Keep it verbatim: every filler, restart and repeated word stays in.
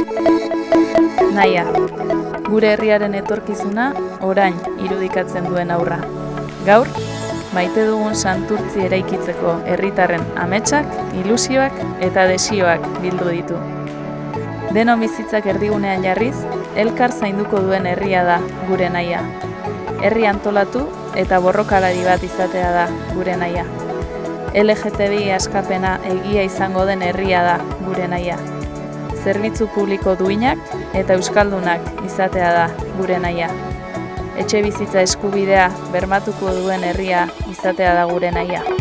Nahia, gure herriaren etorkizuna orain irudikatzen duen aurra. Gaur, maite dugun santurtzi eraikitzeko herritarren ametsak, ilusioak eta desioak bildu ditu. Denon bizitzak erdigunean jarriz, elkar zainduko duen herria da gure nahia. Herri antolatu eta borrokalari bat izatea da gure nahia. L G T B I askapena egia izango den herria da gure nahia. Zerbitzu publiko duinak eta euskaldunak izatea da gure nahia. Etxe bizitza eskubidea bermatuko duen herria izatea da gure nahia.